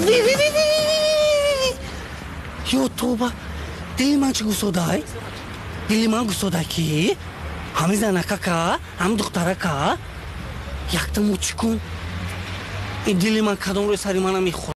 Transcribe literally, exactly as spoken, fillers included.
وی وی وی وی یا توبه دل من چه گسودای دل من گسودای کی همه زنکا کا هم دخترا کا یک تا موچ کن این دل من کدام روی سری منم میخواد